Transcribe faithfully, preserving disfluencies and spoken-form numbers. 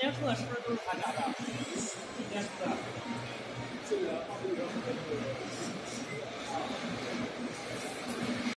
节课是不是都是他家的？几节课？